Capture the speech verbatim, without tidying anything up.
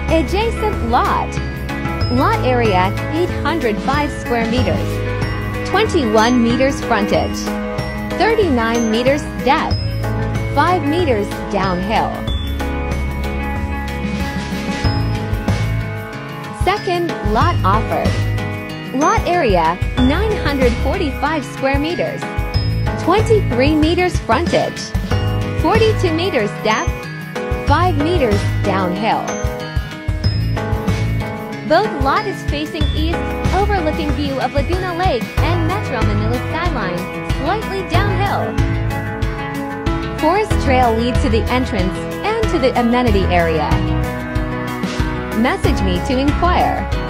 Adjacent lot. Lot area eight hundred five square meters. twenty-one meters frontage. thirty-nine meters depth. five meters downhill. Second lot offered. Lot area nine hundred forty-five square meters. twenty-three meters frontage. forty-two meters depth. five meters downhill. Both lot is facing east, overlooking view of Laguna Lake and Metro Manila skyline, slightly downhill. Forest trail leads to the entrance and to the amenity area. Message me to inquire.